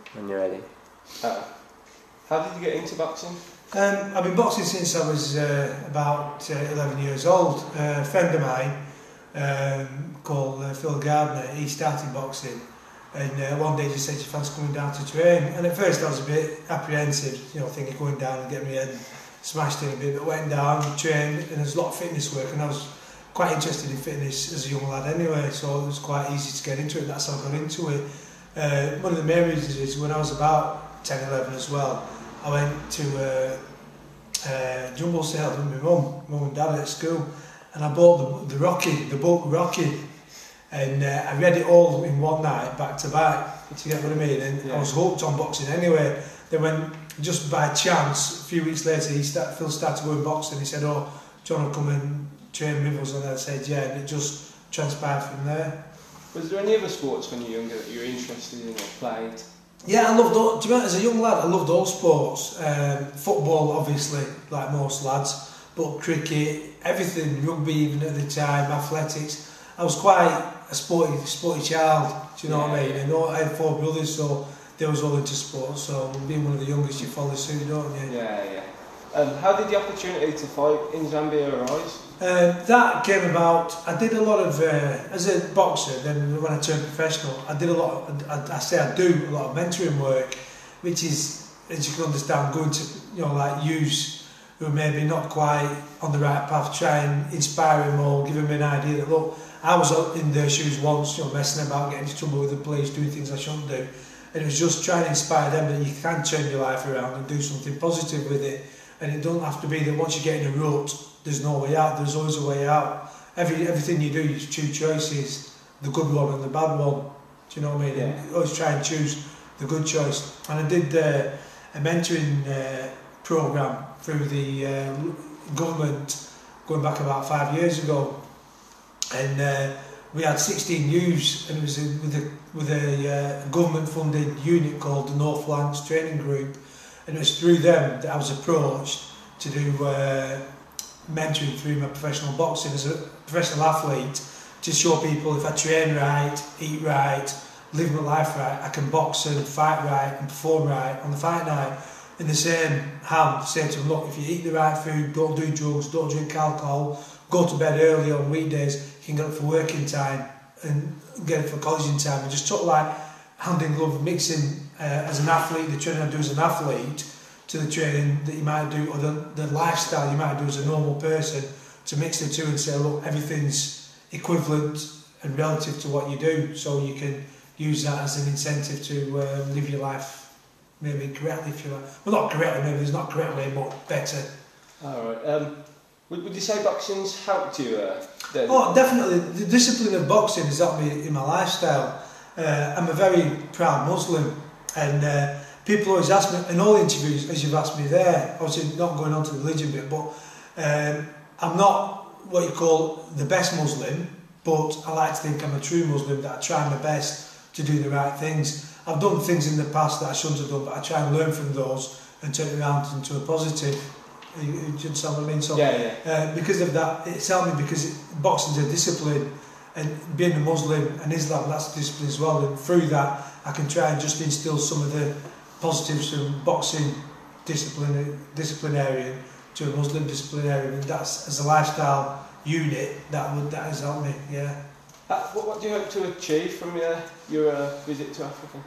when you're ready. How did you get into boxing? I've been boxing since I was about 11 years old. A friend of mine called Phil Gardner, he started boxing, and one day he just said, "You fancy coming down to train?" And at first I was a bit apprehensive, you know, thinking going down and getting my head smashed in a bit, but went down, trained, and there's a lot of fitness work, and I was quite interested in fitness as a young lad anyway, so it was quite easy to get into it. That's how I got into it. One of the main reasons is when I was about 10, 11 as well, I went to jumbo sale with my mum and dad at school, and I bought the book Rocky, and I read it all in one night, back to back, to get what I mean, and I was hooked on boxing anyway. Then when, just by chance, a few weeks later, Phil started going boxing. He said, "Oh, do you want to come and train with us?" And I said, "Yeah," and it just transpired from there. Was there any other sports when you were younger that you were interested in or played? Yeah, I loved all, to be honest, as a young lad, I loved all sports. Football, obviously, like most lads, but cricket, everything, rugby even at the time, athletics. I was quite a sporty child, do you know what I mean? And I had 4 brothers, so they was all into sports, so being one of the youngest, you follow suit, don't you? Yeah. How did the opportunity to fight in Zambia arise? That came about, I did a lot of, as a boxer, then when I turned professional, I do a lot of mentoring work, which is, as you can understand, going to, you know, like youths who are maybe not quite on the right path, try and inspire them or give them an idea that, look, I was in their shoes once, you know, messing about, getting into trouble with the police, doing things I shouldn't do, and it was just trying to inspire them that you can turn your life around and do something positive with it, and it don't have to be that once you get in a rut, there's no way out. There's always a way out. Everything you do, you choose choices, the good one and the bad one. Do you know what I mean? Yeah. And always try and choose the good choice. And I did a mentoring program through the government going back about 5 years ago, and we had 16 youths, and it was with a government-funded unit called the North Lancs Training Group, and it was through them that I was approached to do mentoring through my professional boxing as a professional athlete, to show people if I train right, eat right, live my life right, I can box and fight right and perform right on the fight night. In the same hand, say to them, look, if you eat the right food, don't do drugs, don't drink alcohol, go to bed early on weekdays, you can get up for working time and get up for college time, and just took like hand in glove mixing as an athlete, the training I do as an athlete, to the training that you might do, or the lifestyle you might do as a normal person, to mix the two and say, look, everything's equivalent and relative to what you do, so you can use that as an incentive to live your life maybe correctly, if you like. Well, not correctly, maybe there's not correctly, but better. Alright, would you say boxing's helped you then? Oh, definitely. The discipline of boxing has helped me in my lifestyle. I'm a very proud Muslim, and people always ask me, in all interviews, as you've asked me there, obviously not going on to the religion bit, but I'm not what you call the best Muslim, but I like to think I'm a true Muslim, that I try my best to do the right things. I've done things in the past that I shouldn't have done, but I try and learn from those and turn it around into a positive. You understand what I mean? So, because of that, it's helped me, because boxing's a discipline, and being a Muslim and Islam, that's a discipline as well, and through that I can try and just instill some of the positives from boxing disciplinarian to a Muslim disciplinarian, and that's, as a lifestyle unit, that has helped me, yeah. What do you hope to achieve from your visit to Africa?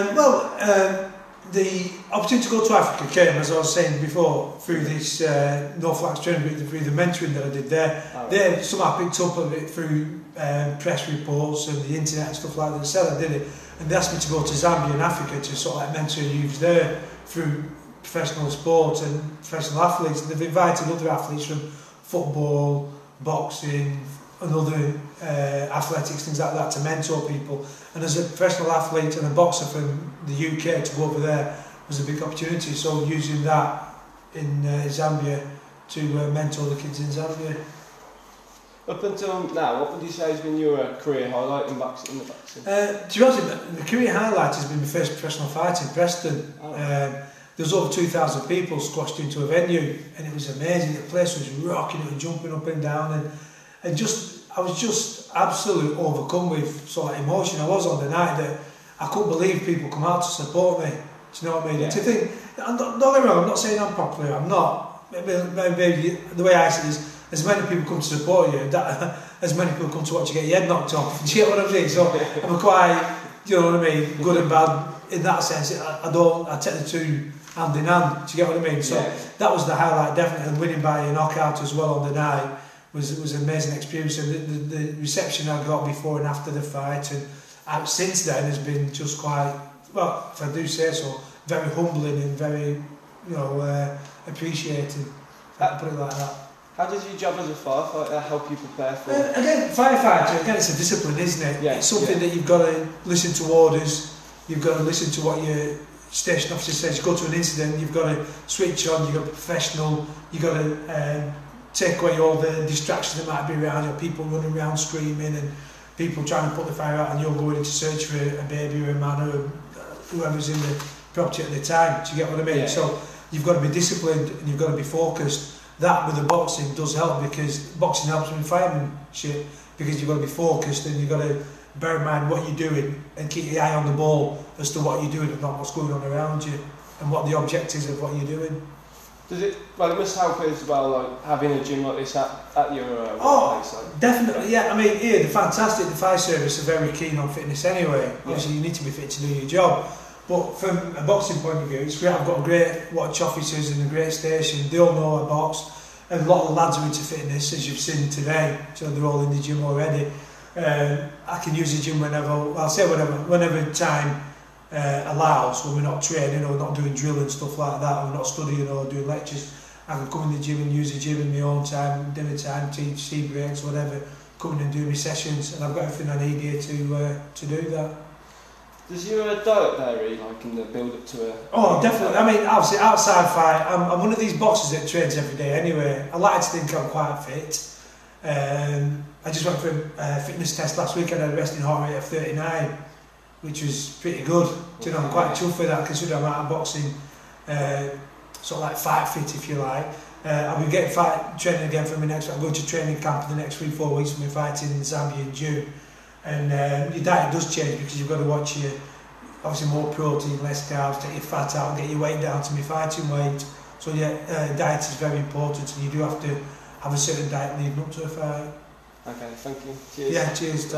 The opportunity to go to Africa came, as I was saying before, through this North Lancs training group, through the mentoring that I did there. Somehow I picked up of it through press reports and the internet and stuff like that. They said I did it, and they asked me to go to Zambia and Africa to sort of like mentor youths there through professional sport and professional athletes. And they've invited other athletes from football, boxing, and other athletics, things like that, to mentor people. And as a professional athlete and a boxer from the UK, to go over there was a big opportunity. So using that in Zambia to mentor the kids in Zambia. Up until now, what would you say has been your career highlight in boxing? To be honest, the career highlight has been my first professional fight in Preston. There was over 2,000 people squashed into a venue, and it was amazing. The place was rocking, it was jumping up and down, and I was just absolutely overcome with sort of emotion. I was on the night that I couldn't believe people come out to support me. Do you know what I mean? Yeah. To think, don't get me wrong, I'm not saying I'm popular, I'm not. Maybe the way I see it is, as many people come to support you, that, as many people come to watch you get your head knocked off. Do you get what I'm saying? So I'm quite, you know what I mean, good and bad in that sense. I take the two hand in hand. Do you get what I mean? So that was the highlight, definitely, and winning by a knockout as well on the night was an amazing experience. And the reception I got before and after the fight, and since then has been just quite, well, if I do say so, very humbling and very, you know, appreciating. If I can put it like that. How does your job as a firefighter help you prepare for? Again, firefighter, again, it's a discipline, isn't it? Yeah, it's something that you've got to listen to orders, you've got to listen to what your station officer says. You go to an incident, you've got to switch on, you've got to be professional, you've got to take away all the distractions that might be around you, people running around screaming and people trying to put the fire out, and you're going in to search for a baby or a man or whoever's in the property at the time. Do you get what I mean? Yeah. So you've got to be disciplined and you've got to be focused. That with the boxing does help, because boxing helps with firemanship, because you've got to be focused and you've got to bear in mind what you're doing and keep your eye on the ball as to what you're doing and not what's going on around you and what the objectives of what you're doing. Does it, well, it must help as well, like having a gym like this at your workplace? Like. Definitely, yeah. I mean, here, the fire service are very keen on fitness anyway. Obviously, you need to be fit to do your job. But from a boxing point of view, it's great. I've got great watch officers and a great station. They all know I box. And a lot of the lads are into fitness, as you've seen today. So they're all in the gym already. I can use the gym whenever, I'll say whenever time allows, when we're not training or not doing drill and stuff like that, or we're not studying or doing lectures. I can come in the gym and use the gym in my own time, dinner time, tea breaks, whatever. Come in and do my sessions, and I've got everything I need here to do that. Does your diet vary, like in the build-up to a... Oh, definitely. I mean, obviously, outside fight, I'm one of these boxers that trains every day anyway. I like to think I'm quite fit. I just went for a fitness test last week and I had a resting heart rate of 39, which was pretty good. Do you know, I'm quite chuffed with that, considering I'm out of boxing, sort of like fight fit, if you like. I'll be getting training again for my next fight. I'm going to training camp for the next 3-4 weeks for my fight in Zambia in June. And your diet does change, because you've got to watch your, obviously more protein, less carbs, take your fat out and get your weight down to my fighting weight. So yeah, diet is very important, and you do have to have a certain diet leading up to a fight. Okay, thank you. Cheers. Yeah, cheers.